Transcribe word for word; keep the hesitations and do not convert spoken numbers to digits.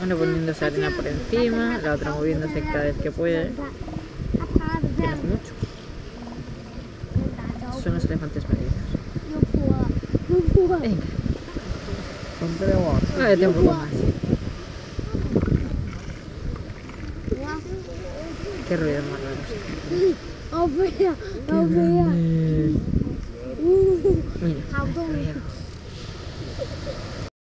Una poniéndose arena por encima, la otra moviéndose cada vez que puede. Que no es mucho. Son los elefantes marinos. Venga. Muévete un poco más. Qué ruido más raro. Mira,